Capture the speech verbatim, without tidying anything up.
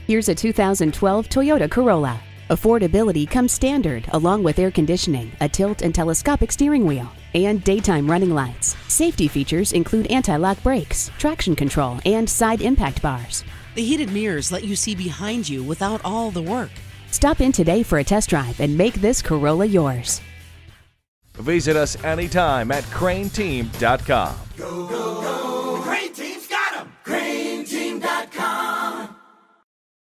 Here's a two thousand twelve Toyota Corolla. Affordability comes standard along with air conditioning, a tilt and telescopic steering wheel, and daytime running lights. Safety features include anti-lock brakes, traction control, and side impact bars. The heated mirrors let you see behind you without all the work. Stop in today for a test drive and make this Corolla yours. Visit us anytime at crane team dot com. Go, go.